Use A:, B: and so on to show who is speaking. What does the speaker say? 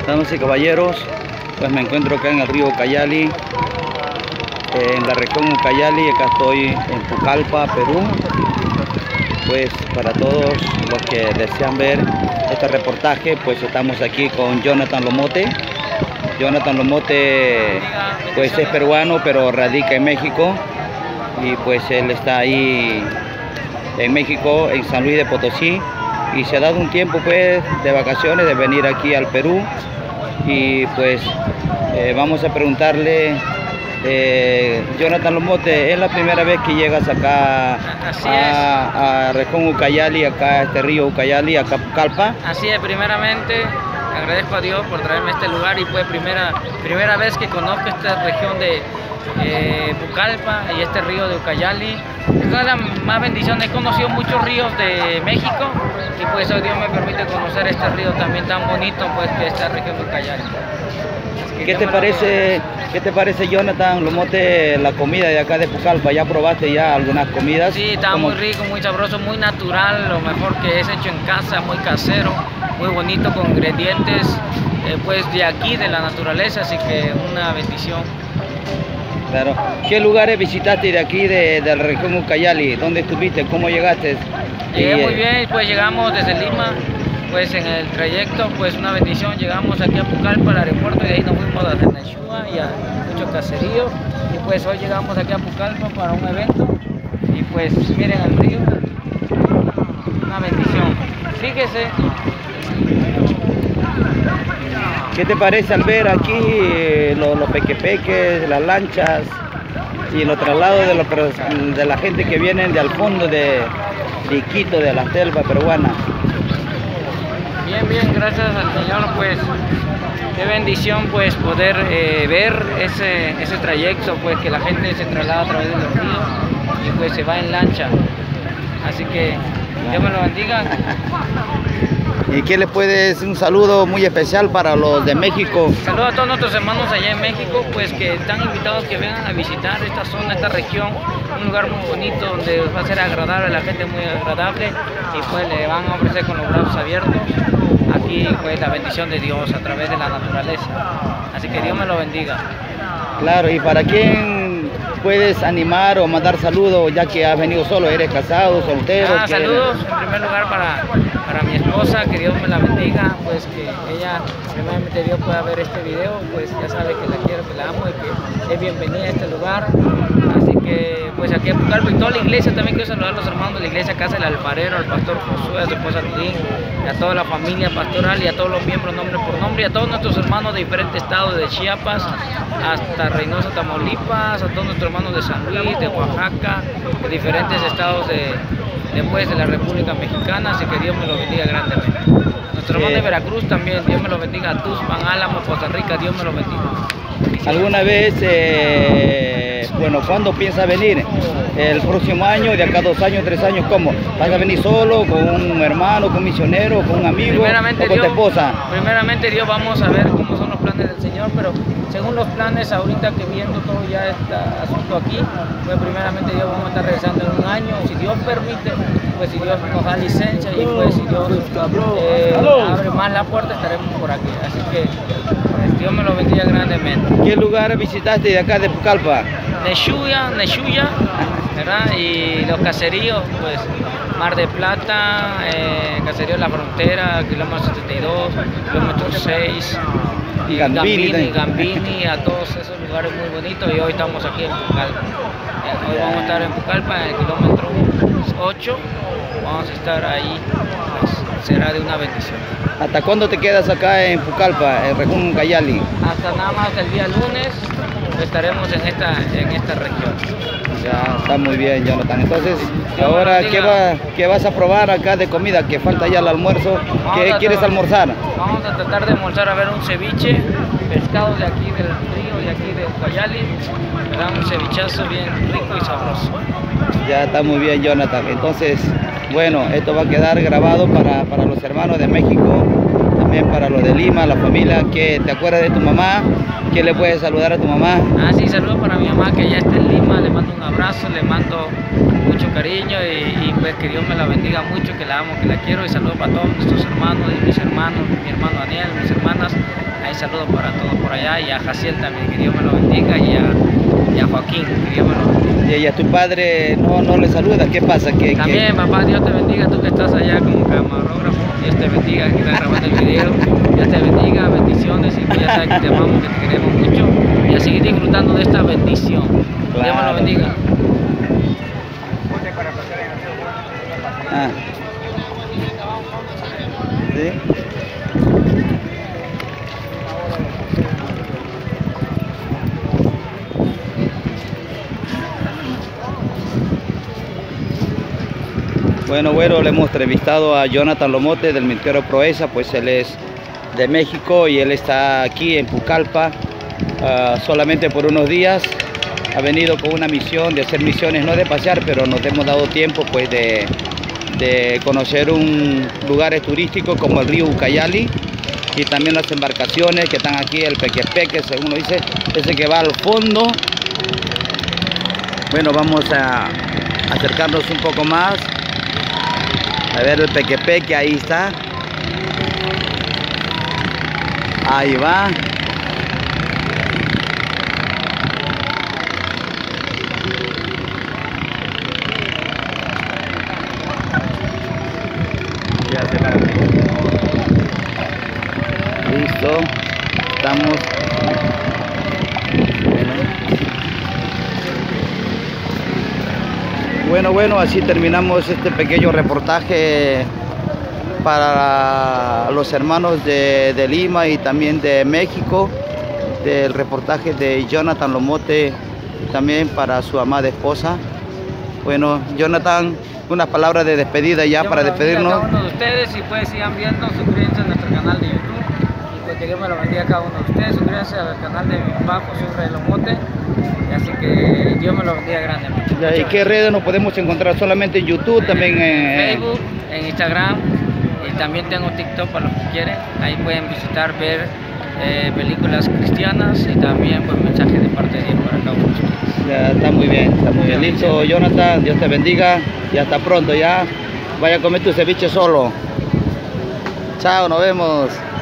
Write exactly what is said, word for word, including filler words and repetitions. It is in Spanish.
A: Damas y caballeros, pues me encuentro acá en el río Ucayali, en la región Ucayali. Acá estoy en Pucallpa, Perú. Pues para todos los que desean ver este reportaje, pues estamos aquí con Jonathan Lomote. Jonathan Lomote pues es peruano, pero radica en México, y pues él está ahí en México, en San Luis de Potosí, y se ha dado un tiempo pues de vacaciones de venir aquí al Perú. Y pues eh, vamos a preguntarle, eh, Jonathan Lomote, ¿es la primera vez que llegas acá a, a región Ucayali, acá a este río Ucayali, acá a Pucallpa?
B: Así es, primeramente agradezco a Dios por traerme a este lugar, y fue primera, primera vez que conozco esta región de eh, Pucallpa y este río de Ucayali. Es una de las más bendiciones. He conocido muchos ríos de México, y pues hoy Dios me permite conocer este río también tan bonito, pues, que esta región de Ucayali.
A: ¿Qué te parece, ¿Qué te parece, Jonathan Lomote, la comida de acá de Pucallpa? ¿Ya probaste ya algunas comidas?
B: Sí, está
A: ¿Cómo?
B: Muy rico, muy sabroso, muy natural, lo mejor que es hecho en casa, muy casero, muy bonito, con ingredientes eh, pues de aquí, de la naturaleza, así que una bendición.
A: Claro. ¿Qué lugares visitaste de aquí, de, de la región Ucayali? ¿Dónde estuviste? ¿Cómo llegaste?
B: Llegué
A: y,
B: muy bien, pues llegamos desde Lima, pues en el trayecto, pues una bendición, llegamos aquí a Pucallpa, al aeropuerto, y de ahí nos fuimos a Neshua y a mucho caserío, y pues hoy llegamos aquí a Pucallpa para un evento, y pues miren el río, una bendición. Fíjese.
A: ¿Qué te parece al ver aquí eh, los, los pequepeques, las lanchas y los traslados de, los, de la gente que vienen de al fondo de, de Quito, de la selva peruana?
B: Bien, bien, gracias al Señor, pues qué bendición pues poder eh, ver ese, ese trayecto, pues que la gente se traslada a través de los ríos y pues se va en lancha. Así que Dios me lo bendiga.
A: ¿Y qué le puedes, un saludo muy especial para los de México?
B: Saludos a todos nuestros hermanos allá en México, pues que están invitados que vengan a visitar esta zona, esta región, un lugar muy bonito donde va a ser agradable, la gente muy agradable, y pues le van a ofrecer con los brazos abiertos aquí pues la bendición de Dios a través de la naturaleza. Así que Dios me lo bendiga.
A: Claro, ¿y para quién puedes animar o mandar saludos, ya que has venido solo? ¿Eres casado, soltero?
B: Ah, saludos en primer lugar para, para mi esposa, que Dios me la bendiga, pues que ella, primeramente Dios pueda ver este video, pues ya sabe que la quiero, que la amo y que es bienvenida a este lugar. Así que pues aquí en Pucallpa, y toda la iglesia, también quiero saludar a los hermanos de la iglesia Casa del Alfarero, al pastor Josué, a su esposa Tudín, y a toda la familia pastoral, y a todos los miembros nombre por nombre, y a todos nuestros hermanos de diferentes estados, de Chiapas hasta Reynosa, Tamaulipas, a todos nuestros hermanos de San Luis, de Oaxaca, de diferentes estados de, después de la República Mexicana. Así que Dios me lo bendiga grandemente. Nuestro hermano de Veracruz también, Dios me lo bendiga. A Tuxpan, Álamo, Costa Rica, Dios me lo bendiga.
A: ¿Alguna vez, eh, bueno, cuándo piensas venir? ¿El próximo año, de acá a dos años, tres años? ¿Cómo? ¿Vas a venir solo, con un hermano, con un misionero, con un amigo o con
B: Dios,
A: tu esposa?
B: Primeramente Dios, vamos a ver cómo son los planes del Señor, pero según los planes, ahorita que viendo todo ya este asunto aquí, pues primeramente Dios vamos a estar regresando en un año, si Dios permite, pues si Dios nos da licencia, y pues si Dios eh, abre más la puerta, estaremos por aquí. Así que pues, Dios me lo bendiga grandemente.
A: ¿Qué lugar visitaste de acá de Pucallpa?
B: Neshua, Neshua, ¿verdad? Y los caseríos, pues Mar de Plata, eh, Caserío La Frontera, kilómetro setenta y dos, kilómetro seis, y Gambini, Gambini, Gambini, a todos esos lugares muy bonitos, y hoy estamos aquí en Pucallpa. Eh, hoy vamos a estar en Pucallpa, en el kilómetro ocho, vamos a estar ahí, pues será de una bendición.
A: ¿Hasta cuándo te quedas acá en Pucallpa, en región Ucayali?
B: Hasta nada más el día lunes estaremos en esta, en esta región.
A: Ya, está muy bien, Jonathan. Entonces, ahora, ¿qué, va, ¿qué vas a probar acá de comida? Que falta ya el almuerzo. ¿Qué quieres almorzar?
B: Vamos a tratar de almorzar, a ver, un ceviche, pescado de aquí del río, de aquí de Ucayali. Será un cevichazo bien rico y sabroso.
A: Ya está muy bien, Jonathan. Entonces, bueno, esto va a quedar grabado para, para los hermanos de México, también para los de Lima, la familia. Que te acuerdas de tu mamá, ¿qué le puedes saludar a tu mamá?
B: Ah, sí, saludos para mi mamá que ya está en Lima, le mando un abrazo, le mando mucho cariño, y, y pues que Dios me la bendiga mucho, que la amo, que la quiero, y saludos para todos nuestros hermanos y mis hermanos, mi hermano Daniel, mis hermanas saludos para todos por allá, y a Jaciel también, que Dios me lo bendiga, y a, y a Joaquín, que Dios me lo bendiga.
A: Y a tu padre no, no le saluda, ¿qué pasa? ¿Qué,
B: también,
A: qué?
B: papá, Dios te bendiga, tú que estás allá como camarógrafo, Dios te bendiga, que estás grabando el video, Dios te bendiga, bendiciones, y pues ya sabes que te amamos, que te queremos mucho, y a seguir disfrutando de esta bendición.
A: Claro.
B: Dios me lo bendiga.
A: Ah. ¿Sí? Bueno, bueno, le hemos entrevistado a Jonathan Lomote del Ministerio Proeza, pues él es de México y él está aquí en Pucallpa uh, solamente por unos días. Ha venido con una misión de hacer misiones, no de pasear, pero nos hemos dado tiempo pues de, de conocer un lugares turísticos como el río Ucayali y también las embarcaciones que están aquí, el Pequepeque, según lo dice, ese que va al fondo. Bueno, vamos a acercarnos un poco más. A ver el Pequepeque, ahí está. Ahí va. Ya se va. Listo. Estamos. Bueno, bueno, así terminamos este pequeño reportaje para los hermanos de, de Lima y también de México, del reportaje de Jonathan Lomote, también para su amada esposa. Bueno, Jonathan, unas palabras de despedida ya
B: Dios
A: para
B: me lo bendiga
A: despedirnos.
B: a cada uno de ustedes, y pues sigan viendo, suscríbanse a nuestro canal de YouTube, y pues que Dios me lo bendiga a cada uno de ustedes. Suscríbanse al canal de mi papá José Israel Lomote, y así que Dios me lo bendiga grandemente.
A: Ya, ¿y qué redes nos podemos encontrar? Solamente en YouTube, también en
B: Facebook, en Instagram, y también tengo TikTok para los que quieren. Ahí pueden visitar, ver eh, películas cristianas, y también pues mensajes de parte de Dios para cada uno de ustedes.
A: Ya, está muy bien, está muy bien. Listo, Jonathan, Dios te bendiga y hasta pronto ya. Vaya a comer tu ceviche solo. Chao, nos vemos.